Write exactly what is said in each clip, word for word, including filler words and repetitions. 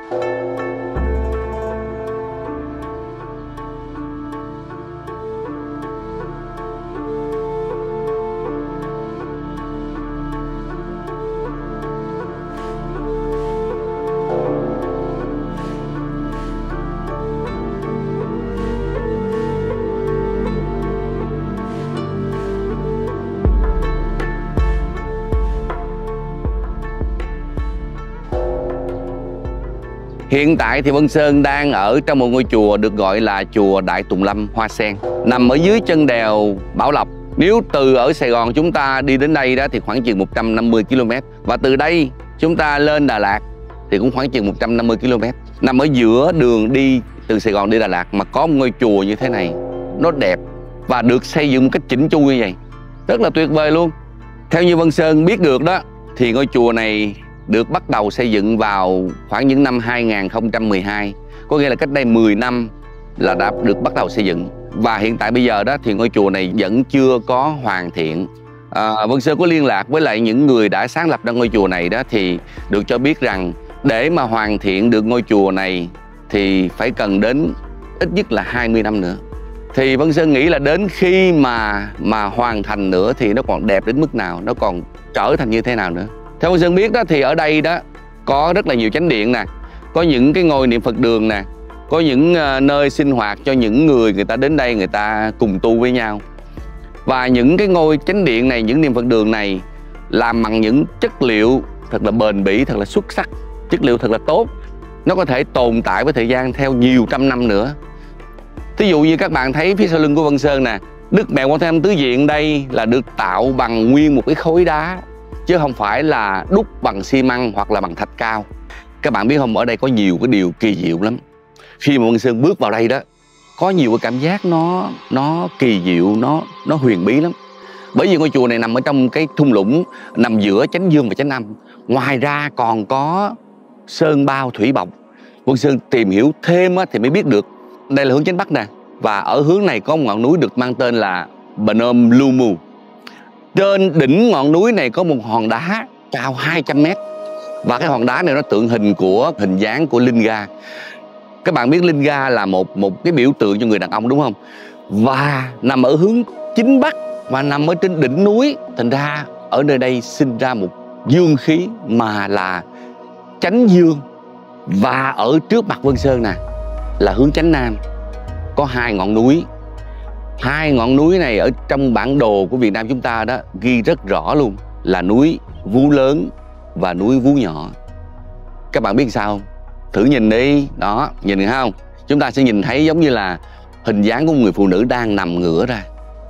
Hiện tại thì Vân Sơn đang ở trong một ngôi chùa được gọi là chùa Đại Tùng Lâm Hoa Sen, nằm ở dưới chân đèo Bảo Lộc. Nếu từ ở Sài Gòn chúng ta đi đến đây đó thì khoảng chừng một trăm năm mươi ki lô mét, và từ đây chúng ta lên Đà Lạt thì cũng khoảng chừng một trăm năm mươi ki lô mét. Nằm ở giữa đường đi từ Sài Gòn đi Đà Lạt mà có một ngôi chùa như thế này, nó đẹp và được xây dựng một cách chỉnh chu như vậy, rất là tuyệt vời luôn. Theo như Vân Sơn biết được đó thì ngôi chùa này được bắt đầu xây dựng vào khoảng những năm hai nghìn không trăm mười hai, có nghĩa là cách đây mười năm là đã được bắt đầu xây dựng. Và hiện tại bây giờ đó thì ngôi chùa này vẫn chưa có hoàn thiện. à, Vân Sơn có liên lạc với lại những người đã sáng lập ra ngôi chùa này đó, thì được cho biết rằng để mà hoàn thiện được ngôi chùa này thì phải cần đến ít nhất là hai mươi năm nữa. Thì Vân Sơn nghĩ là đến khi mà mà hoàn thành nữa thì nó còn đẹp đến mức nào, nó còn trở thành như thế nào nữa. Theo Vân Sơn biết đó thì ở đây đó có rất là nhiều chánh điện nè, có những cái ngôi niệm Phật đường nè, có những uh, nơi sinh hoạt cho những người người ta đến đây người ta cùng tu với nhau. Và những cái ngôi chánh điện này, những niệm Phật đường này làm bằng những chất liệu thật là bền bỉ, thật là xuất sắc, chất liệu thật là tốt. Nó có thể tồn tại với thời gian theo nhiều trăm năm nữa. Thí dụ như các bạn thấy phía sau lưng của Vân Sơn nè, Đức Mẹ Quan Thế Âm Tứ Diện đây là được tạo bằng nguyên một cái khối đá, chứ không phải là đúc bằng xi măng hoặc là bằng thạch cao. Các bạn biết không, ở đây có nhiều cái điều kỳ diệu lắm. Khi mà Vân Sơn bước vào đây đó, có nhiều cái cảm giác nó nó kỳ diệu, nó nó huyền bí lắm. Bởi vì ngôi chùa này nằm ở trong cái thung lũng, nằm giữa chánh dương và chánh âm. Ngoài ra còn có sơn bao thủy bọc. Vân Sơn tìm hiểu thêm thì mới biết được đây là hướng chánh bắc nè, và ở hướng này có một ngọn núi được mang tên là Phnom Lumu. Trên đỉnh ngọn núi này có một hòn đá cao hai trăm mét, và cái hòn đá này nó tượng hình của hình dáng của Linga. Các bạn biết Linga là một một cái biểu tượng cho người đàn ông đúng không? Và nằm ở hướng chính bắc và nằm ở trên đỉnh núi, thành ra ở nơi đây sinh ra một dương khí mà là chánh dương. Và ở trước mặt Vân Sơn nè là hướng chánh nam, có hai ngọn núi. Hai ngọn núi này ở trong bản đồ của Việt Nam chúng ta đó ghi rất rõ luôn, là núi Vú Lớn và núi Vú Nhỏ. Các bạn biết sao không? Thử nhìn đi, đó, nhìn thấy không? Chúng ta sẽ nhìn thấy giống như là hình dáng của một người phụ nữ đang nằm ngửa ra,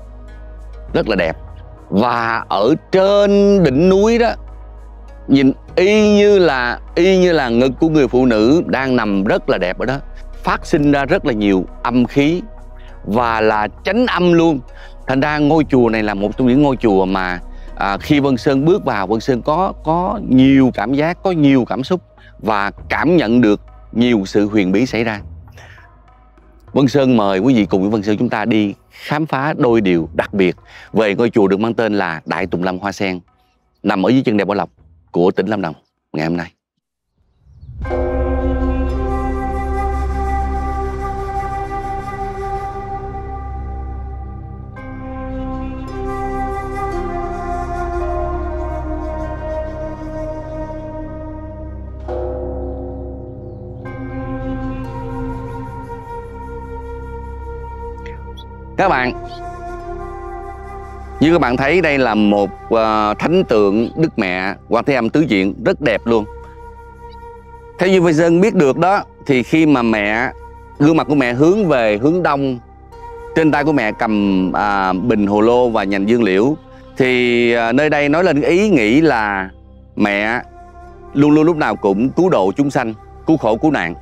rất là đẹp. Và ở trên đỉnh núi đó, nhìn y như là y như là ngực của người phụ nữ đang nằm rất là đẹp ở đó, phát sinh ra rất là nhiều âm khí và là chánh âm luôn. Thành ra ngôi chùa này là một trong những ngôi chùa mà à, khi Vân Sơn bước vào, Vân Sơn có có nhiều cảm giác, có nhiều cảm xúc và cảm nhận được nhiều sự huyền bí xảy ra. Vân Sơn mời quý vị cùng với Vân Sơn chúng ta đi khám phá đôi điều đặc biệt về ngôi chùa được mang tên là Đại Tùng Lâm Hoa Sen, nằm ở dưới chân đèo Bảo Lộc của tỉnh Lâm Đồng ngày hôm nay. Các bạn, như các bạn thấy đây là một uh, thánh tượng Đức Mẹ Quan Thế Âm Tứ Diện rất đẹp luôn. Theo như Vân Sơn biết được đó, thì khi mà mẹ, gương mặt của mẹ hướng về hướng đông, trên tay của mẹ cầm uh, bình hồ lô và nhành dương liễu, thì uh, nơi đây nói lên ý nghĩ là mẹ luôn luôn lúc nào cũng cứu độ chúng sanh, cứu khổ cứu nạn.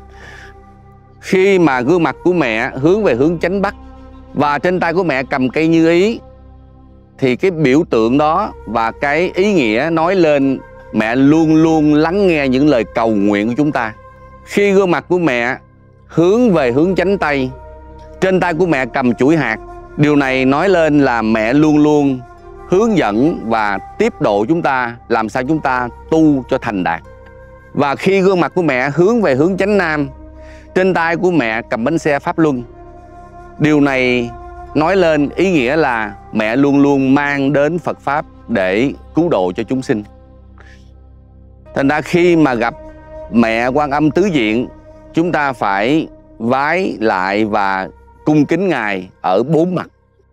Khi mà gương mặt của mẹ hướng về hướng chánh bắc và trên tay của mẹ cầm cây như ý, thì cái biểu tượng đó và cái ý nghĩa nói lên mẹ luôn luôn lắng nghe những lời cầu nguyện của chúng ta. Khi gương mặt của mẹ hướng về hướng chánh tây, trên tay của mẹ cầm chuỗi hạt, điều này nói lên là mẹ luôn luôn hướng dẫn và tiếp độ chúng ta làm sao chúng ta tu cho thành đạt. Và khi gương mặt của mẹ hướng về hướng chánh nam, trên tay của mẹ cầm bánh xe Pháp Luân. Điều này nói lên ý nghĩa là mẹ luôn luôn mang đến Phật Pháp để cứu độ cho chúng sinh. Thành ra khi mà gặp mẹ Quan Âm tứ diện, chúng ta phải vái lại và cung kính Ngài ở bốn mặt.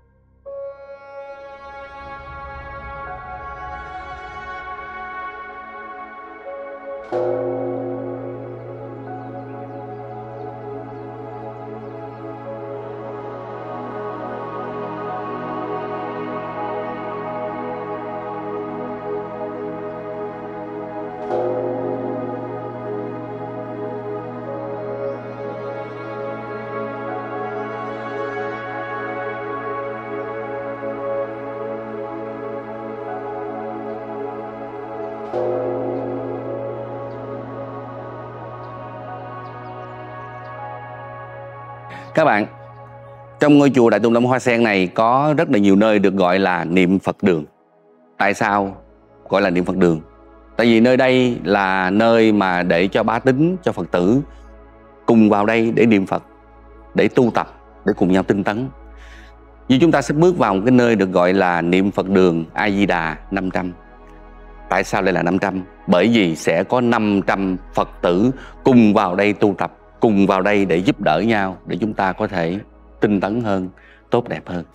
Các bạn, trong ngôi chùa Đại Tùng Lâm Hoa Sen này có rất là nhiều nơi được gọi là niệm Phật đường. Tại sao gọi là niệm Phật đường? Tại vì nơi đây là nơi mà để cho bá tín, cho Phật tử cùng vào đây để niệm Phật, để tu tập, để cùng nhau tinh tấn. Như chúng ta sắp bước vào một cái nơi được gọi là niệm Phật đường A Di Đà năm trăm. Tại sao lại là năm trăm? Bởi vì sẽ có năm trăm Phật tử cùng vào đây tu tập, cùng vào đây để giúp đỡ nhau, để chúng ta có thể tinh tấn hơn, tốt đẹp hơn.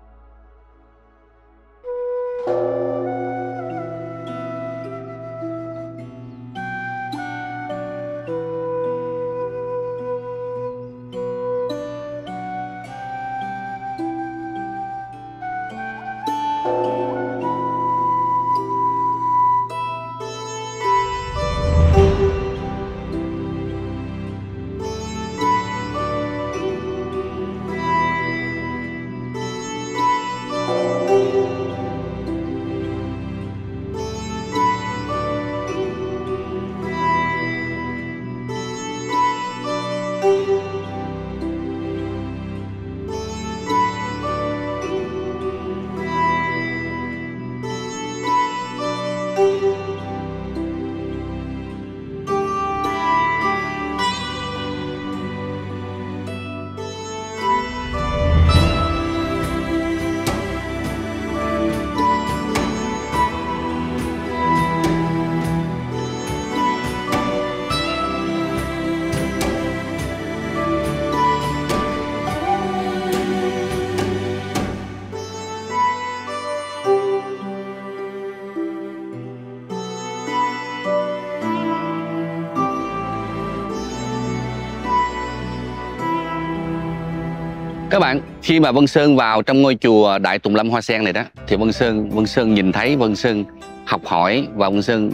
Các bạn, khi mà Vân Sơn vào trong ngôi chùa Đại Tùng Lâm Hoa Sen này đó, thì Vân Sơn Vân Sơn nhìn thấy, Vân Sơn học hỏi và Vân Sơn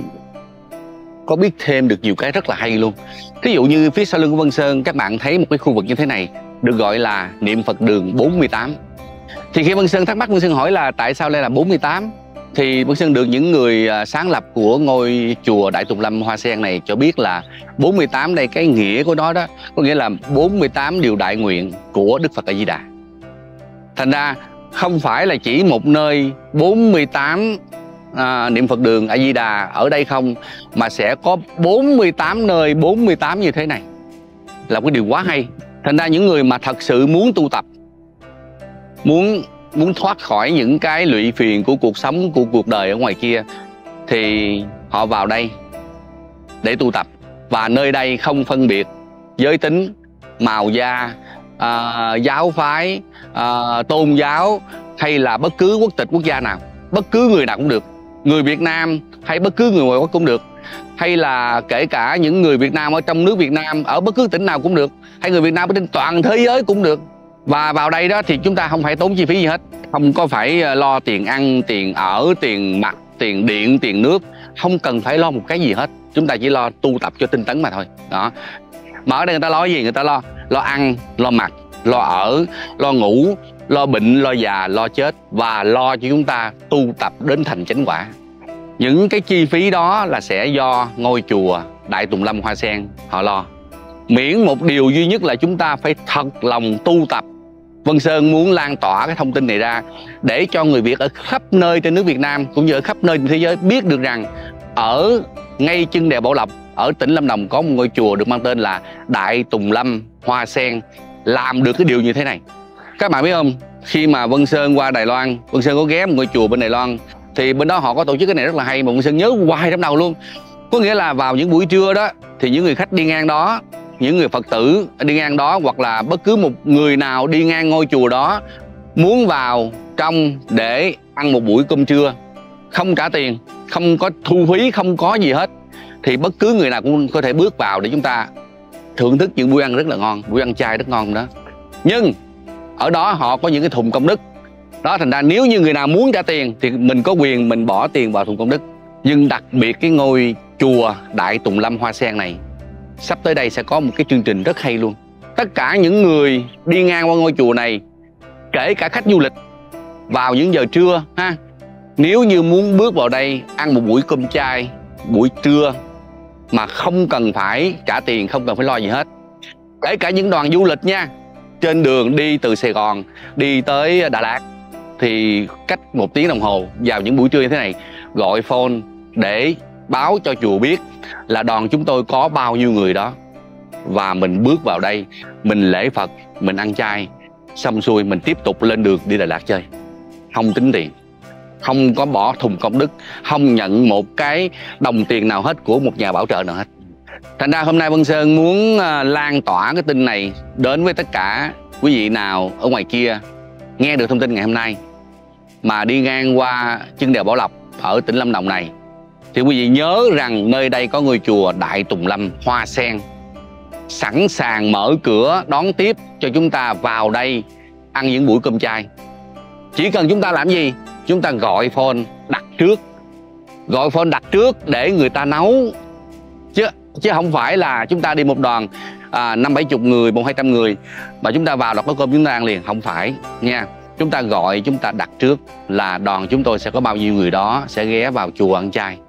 có biết thêm được nhiều cái rất là hay luôn. Ví dụ như phía sau lưng của Vân Sơn, các bạn thấy một cái khu vực như thế này được gọi là niệm Phật đường bốn mươi tám. Thì khi Vân Sơn thắc mắc, Vân Sơn hỏi là tại sao đây là bốn mươi tám, thì Vân Sơn được những người sáng lập của ngôi chùa Đại Tùng Lâm Hoa Sen này cho biết là bốn mươi tám đây, cái nghĩa của nó đó có nghĩa là bốn mươi tám điều đại nguyện của Đức Phật A Di Đà. Thành ra không phải là chỉ một nơi bốn mươi tám à, niệm Phật đường A Di Đà ở đây không, mà sẽ có bốn mươi tám nơi bốn mươi tám như thế này, là một cái điều quá hay. Thành ra những người mà thật sự muốn tu tập, muốn muốn thoát khỏi những cái lụy phiền của cuộc sống, của cuộc đời ở ngoài kia, thì họ vào đây để tu tập. Và nơi đây không phân biệt giới tính, màu da, à, giáo phái, à, tôn giáo hay là bất cứ quốc tịch quốc gia nào. Bất cứ người nào cũng được, người Việt Nam hay bất cứ người ngoại quốc cũng được, hay là kể cả những người Việt Nam ở trong nước Việt Nam, ở bất cứ tỉnh nào cũng được, hay người Việt Nam ở trên toàn thế giới cũng được. Và vào đây đó thì chúng ta không phải tốn chi phí gì hết, không có phải lo tiền ăn, tiền ở, tiền mặc, tiền điện, tiền nước, không cần phải lo một cái gì hết. Chúng ta chỉ lo tu tập cho tinh tấn mà thôi. Đó. Mà ở đây người ta lo gì? Người ta lo lo ăn, lo mặc, lo ở, lo ngủ, lo bệnh, lo già, lo chết, và lo cho chúng ta tu tập đến thành chánh quả. Những cái chi phí đó là sẽ do ngôi chùa Đại Tùng Lâm Hoa Sen họ lo. Miễn một điều duy nhất là chúng ta phải thật lòng tu tập. Vân Sơn muốn lan tỏa cái thông tin này ra để cho người Việt ở khắp nơi trên nước Việt Nam cũng như ở khắp nơi trên thế giới biết được rằng ở ngay chân đèo Bảo Lộc, ở tỉnh Lâm Đồng có một ngôi chùa được mang tên là Đại Tùng Lâm Hoa Sen làm được cái điều như thế này. Các bạn biết không, khi mà Vân Sơn qua Đài Loan, Vân Sơn có ghé một ngôi chùa bên Đài Loan, thì bên đó họ có tổ chức cái này rất là hay mà Vân Sơn nhớ hoài trong đầu luôn. Có nghĩa là vào những buổi trưa đó thì những người khách đi ngang đó, những người Phật tử đi ngang đó, hoặc là bất cứ một người nào đi ngang ngôi chùa đó muốn vào trong để ăn một buổi cơm trưa, không trả tiền, không có thu phí, không có gì hết, thì bất cứ người nào cũng có thể bước vào để chúng ta thưởng thức những buổi ăn rất là ngon, buổi ăn chay rất ngon đó. Nhưng ở đó họ có những cái thùng công đức đó, thành ra nếu như người nào muốn trả tiền thì mình có quyền mình bỏ tiền vào thùng công đức. Nhưng đặc biệt cái ngôi chùa Đại Tùng Lâm Hoa Sen này sắp tới đây sẽ có một cái chương trình rất hay luôn. Tất cả những người đi ngang qua ngôi chùa này, kể cả khách du lịch, vào những giờ trưa ha, nếu như muốn bước vào đây ăn một buổi cơm chay buổi trưa mà không cần phải trả tiền, không cần phải lo gì hết, kể cả những đoàn du lịch nha, trên đường đi từ Sài Gòn đi tới Đà Lạt, thì cách một tiếng đồng hồ vào những buổi trưa như thế này, gọi phone để báo cho chùa biết là đoàn chúng tôi có bao nhiêu người đó, và mình bước vào đây, mình lễ Phật, mình ăn chay, xong xuôi mình tiếp tục lên đường đi Đà Lạt chơi, không tính tiền, không có bỏ thùng công đức, không nhận một cái đồng tiền nào hết của một nhà bảo trợ nào hết. Thành ra hôm nay Vân Sơn muốn lan tỏa cái tin này đến với tất cả quý vị nào ở ngoài kia nghe được thông tin ngày hôm nay mà đi ngang qua chân đèo Bảo Lộc ở tỉnh Lâm Đồng này, thì quý vị nhớ rằng nơi đây có ngôi chùa Đại Tùng Lâm Hoa Sen sẵn sàng mở cửa đón tiếp cho chúng ta vào đây ăn những buổi cơm chay. Chỉ cần chúng ta làm gì? Chúng ta gọi phone đặt trước, gọi phone đặt trước để người ta nấu, chứ chứ không phải là chúng ta đi một đoàn à, năm bảy chục người, một hai trăm người mà chúng ta vào là có cơm chúng ta ăn liền, không phải nha. Chúng ta gọi, chúng ta đặt trước là đoàn chúng tôi sẽ có bao nhiêu người đó sẽ ghé vào chùa ăn chay.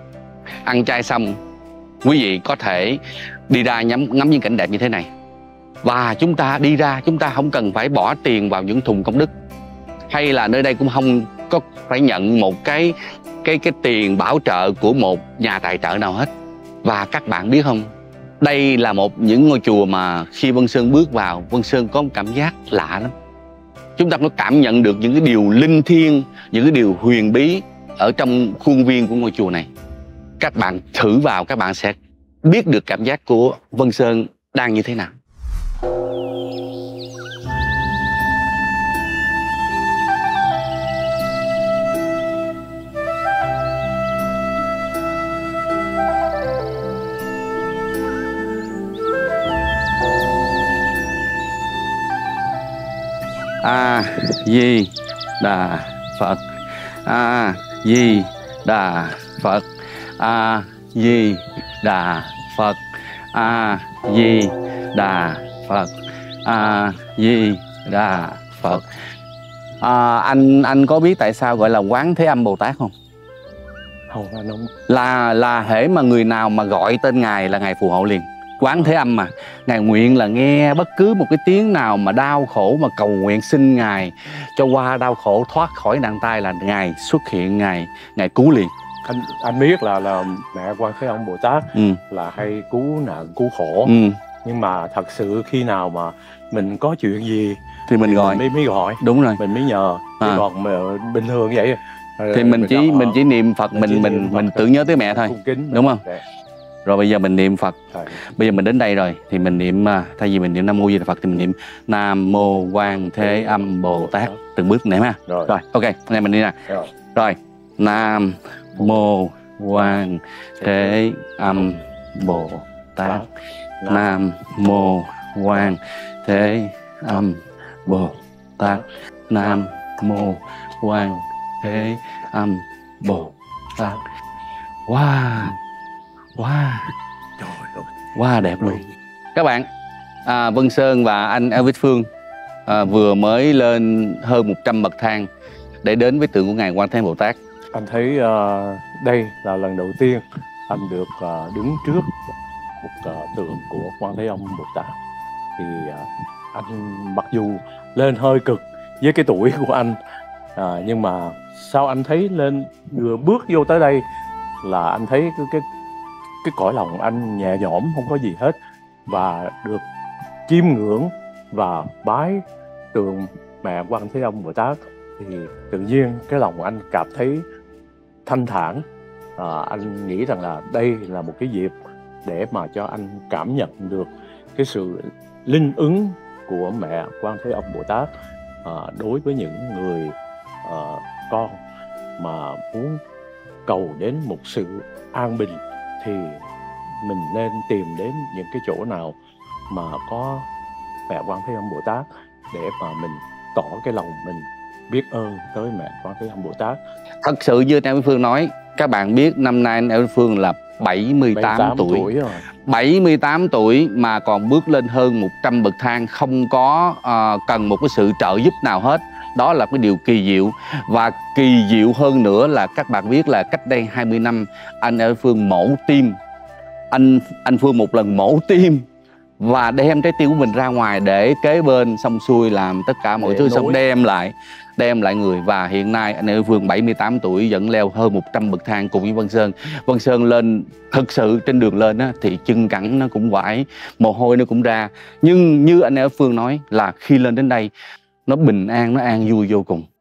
Ăn chay xong, quý vị có thể đi ra ngắm, ngắm những cảnh đẹp như thế này. Và chúng ta đi ra, chúng ta không cần phải bỏ tiền vào những thùng công đức, hay là nơi đây cũng không có phải nhận một cái cái cái tiền bảo trợ của một nhà tài trợ nào hết. Và các bạn biết không, đây là một những ngôi chùa mà khi Vân Sơn bước vào, Vân Sơn có một cảm giác lạ lắm. Chúng ta có cảm nhận được những cái điều linh thiêng, những cái điều huyền bí ở trong khuôn viên của ngôi chùa này. Các bạn thử vào, các bạn sẽ biết được cảm giác của Vân Sơn đang như thế nào. A Di Đà Phật, A Di Đà Phật, A Di Đà Phật, A Di Đà Phật, A Di Đà Phật. À, anh anh có biết tại sao gọi là Quán Thế Âm Bồ Tát không? Không, anh không. Là là hễ mà người nào mà gọi tên ngài là ngài phù hộ liền. Quán Thế Âm mà, ngài nguyện là nghe bất cứ một cái tiếng nào mà đau khổ mà cầu nguyện xin ngài cho qua đau khổ, thoát khỏi nạn tai là ngài xuất hiện, ngài ngài cứu liền. Anh anh biết là là mẹ Quan Thế Âm Bồ Tát ừ. là hay cứu nạn cứu khổ. ừ. Nhưng mà thật sự khi nào mà mình có chuyện gì thì mình gọi, mình mới, mới gọi. Đúng rồi, mình mới nhờ. à. Còn mà bình thường vậy thì mình, mình chỉ mình chỉ niệm Phật, mình mình mình, mình tưởng nhớ tới mẹ thôi, kính, đúng không? Để. Rồi bây giờ mình niệm Phật. Rồi. Bây giờ mình đến đây rồi thì mình niệm, thay vì mình niệm Nam Mô Di Đà Phật thì mình niệm Nam Mô Quan Thế Âm Bồ Tát từng bước niệm ha. Rồi. Rồi, ok, này mình đi nè. Rồi. Rồi, Nam Mô Quan Thế Âm Bồ Tát, Nam Mô Quan Thế Âm Bồ Tát, Nam Mô Quan Thế Âm Bồ Tát. Wow, wow, trời ơi, wow, đẹp luôn. Các bạn, à, Vân Sơn và anh Elvis Phương à, vừa mới lên hơn một trăm bậc thang để đến với tượng của ngài Quan Thế Âm Bồ Tát. Anh thấy uh, đây là lần đầu tiên anh được uh, đứng trước một uh, tượng của Quan Thế Âm Bồ Tát. Thì uh, anh mặc dù lên hơi cực với cái tuổi của anh, uh, nhưng mà sao anh thấy lên vừa bước vô tới đây là anh thấy cái, cái cái cõi lòng anh nhẹ nhõm không có gì hết, và được chiêm ngưỡng và bái tượng mẹ Quan Thế Âm Bồ Tát thì tự nhiên cái lòng anh cảm thấy thanh thản. À, anh nghĩ rằng là đây là một cái dịp để mà cho anh cảm nhận được cái sự linh ứng của mẹ Quan Thế Âm Bồ Tát à, đối với những người à, con mà muốn cầu đến một sự an bình thì mình nên tìm đến những cái chỗ nào mà có mẹ Quan Thế Âm Bồ Tát để mà mình tỏ cái lòng mình biết ơn tới mẹ Quan Thế Âm Bồ Tát. Thật sự như Nam Phương nói, các bạn biết năm nay Nam Phương là bảy mươi tám tuổi. tuổi rồi. bảy mươi tám tuổi mà còn bước lên hơn một trăm bậc thang, không có uh, cần một cái sự trợ giúp nào hết. Đó là cái điều kỳ diệu. Và kỳ diệu hơn nữa là các bạn biết là cách đây hai mươi năm anh ở Phương mổ tim. Anh anh Phương một lần mổ tim và đem trái tim của mình ra ngoài để kế bên xong xuôi làm tất cả mọi để thứ nối. xong đem lại đem lại người. Và hiện nay anh ở Phương bảy mươi tám tuổi vẫn leo hơn một trăm bậc thang cùng với Vân Sơn. Vân Sơn lên thực sự trên đường lên á, thì chân cẳng nó cũng vãi, mồ hôi nó cũng ra. Nhưng như anh ở Phương nói là khi lên đến đây nó bình an, nó an vui vô cùng.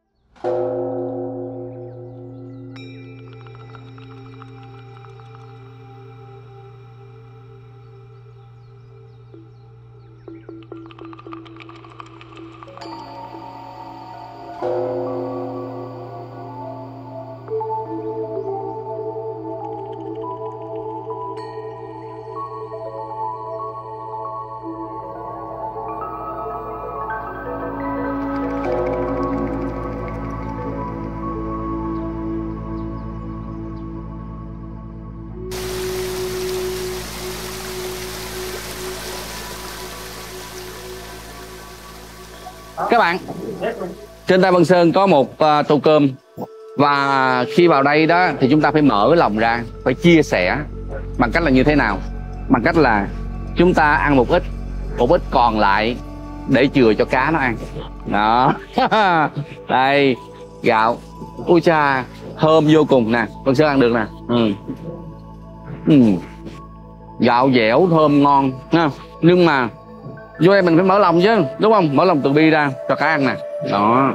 Các bạn, trên tay Vân Sơn có một uh, tô cơm. Và khi vào đây đó thì chúng ta phải mở lòng ra, phải chia sẻ. Bằng cách là như thế nào? Bằng cách là chúng ta ăn một ít, một ít còn lại để chừa cho cá nó ăn. Đó. Đây, gạo. Ui cha, thơm vô cùng nè. Vân Sơn ăn được nè. Ừ. Ừ. Gạo dẻo, thơm, ngon nha. Nhưng mà vô đây mình phải mở lòng chứ, đúng không? Mở lòng từ bi ra cho cá ăn nè. Đó.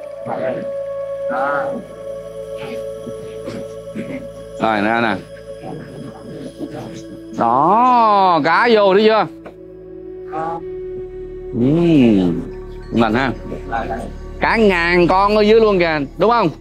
Rồi nè nè. Đó, cá vô thấy chưa? Uhm, mình ha. Cả ngàn con ở dưới luôn kìa, đúng không?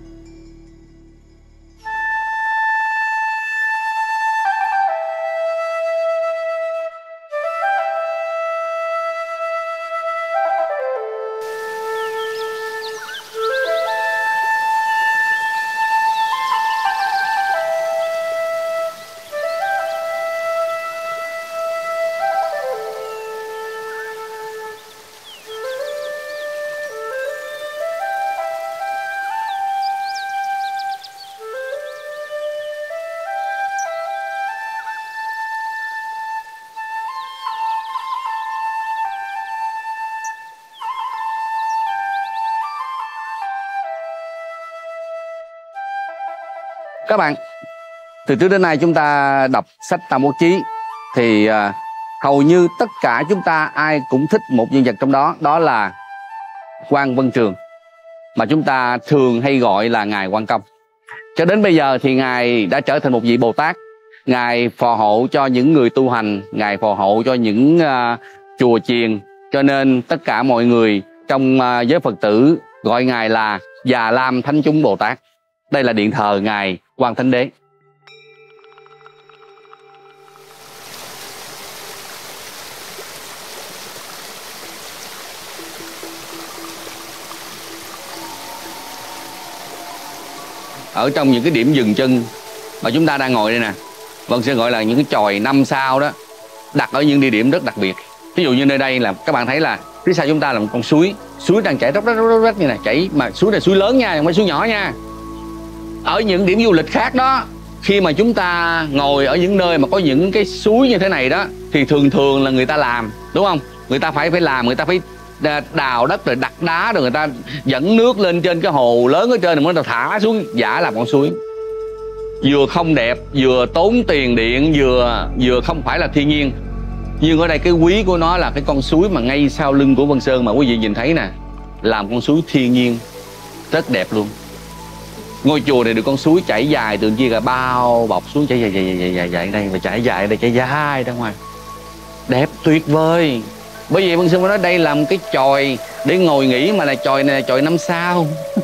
Các bạn, từ trước đến nay chúng ta đọc sách Tam Quốc Chí thì uh, hầu như tất cả chúng ta ai cũng thích một nhân vật trong đó, đó là Quan Vân Trường, mà chúng ta thường hay gọi là Ngài Quan Công. Cho đến bây giờ thì Ngài đã trở thành một vị Bồ Tát. Ngài phò hộ cho những người tu hành, Ngài phò hộ cho những uh, chùa chiền. Cho nên tất cả mọi người trong uh, giới Phật tử gọi Ngài là Già Lam Thánh Chúng Bồ Tát. Đây là điện thờ Ngài Quan Thánh Đế. Ở trong những cái điểm dừng chân mà chúng ta đang ngồi đây nè, Vân sẽ gọi là những cái chòi năm sao đó, đặt ở những địa điểm rất đặc biệt. Ví dụ như nơi đây là các bạn thấy là phía sau chúng ta là một con suối, suối đang chảy róc rách róc rách như này, chảy mà suối này suối lớn nha, không phải suối nhỏ nha. Ở những điểm du lịch khác đó, khi mà chúng ta ngồi ở những nơi mà có những cái suối như thế này đó thì thường thường là người ta làm, đúng không? Người ta phải phải làm, người ta phải đào đất rồi đặt đá rồi người ta dẫn nước lên trên cái hồ lớn ở trên rồi mới thả xuống giả làm con suối. vừa không đẹp, vừa tốn tiền điện, vừa vừa không phải là thiên nhiên. Nhưng ở đây cái quý của nó là cái con suối mà ngay sau lưng của Vân Sơn mà quý vị nhìn thấy nè, làm con suối thiên nhiên rất đẹp luôn. Ngôi chùa này được con suối chảy dài từ kia là bao bọc xuống, chảy dài dài dài dài dài đây và chảy dài đây, chảy dài ra ngoài, đẹp tuyệt vời. Bởi vì Vân Sơn nói đây là một cái chòi để ngồi nghỉ, mà là chòi này là chòi năm sao.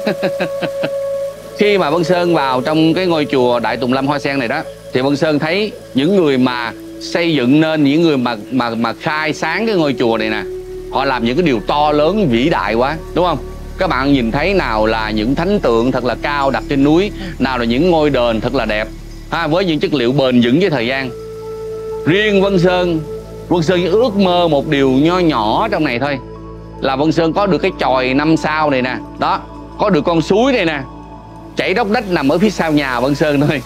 Khi mà Vân Sơn vào trong cái ngôi chùa Đại Tùng Lâm Hoa Sen này đó, thì Vân Sơn thấy những người mà xây dựng nên, những người mà mà mà khai sáng cái ngôi chùa này nè, họ làm những cái điều to lớn vĩ đại quá, đúng không? Các bạn nhìn thấy nào là những thánh tượng thật là cao đặt trên núi, nào là những ngôi đền thật là đẹp ha, với những chất liệu bền vững với thời gian. Riêng Vân Sơn, Vân Sơn chỉ ước mơ một điều nho nhỏ trong này thôi, là Vân Sơn có được cái chòi năm sao này nè, đó, có được con suối này nè, chảy đốc đách nằm ở phía sau nhà Vân Sơn thôi.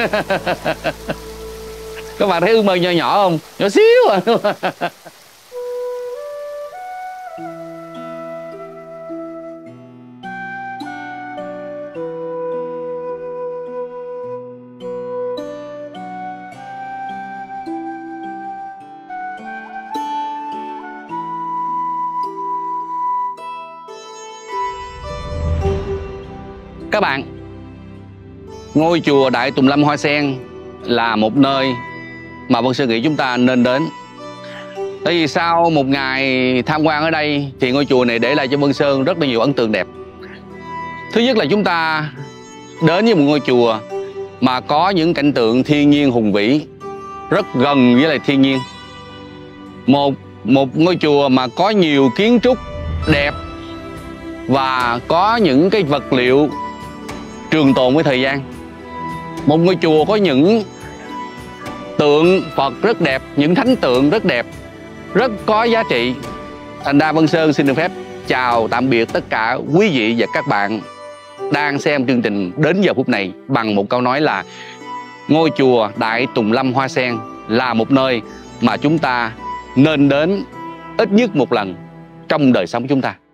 Các bạn thấy ước mơ nho nhỏ không? Nhỏ xíu à. Các bạn, ngôi chùa Đại Tùng Lâm Hoa Sen là một nơi mà Vân Sơn nghĩ chúng ta nên đến. Tại vì sau một ngày tham quan ở đây thì ngôi chùa này để lại cho Vân Sơn rất là nhiều ấn tượng đẹp. Thứ nhất là chúng ta đến với một ngôi chùa mà có những cảnh tượng thiên nhiên hùng vĩ, rất gần với lại thiên nhiên. Một, một ngôi chùa mà có nhiều kiến trúc đẹp và có những cái vật liệu trường tồn với thời gian. Một ngôi chùa có những tượng Phật rất đẹp, những thánh tượng rất đẹp, rất có giá trị. Thành ra Vân Sơn xin được phép chào tạm biệt tất cả quý vị và các bạn đang xem chương trình đến giờ phút này bằng một câu nói là ngôi chùa Đại Tùng Lâm Hoa Sen là một nơi mà chúng ta nên đến ít nhất một lần trong đời sống chúng ta.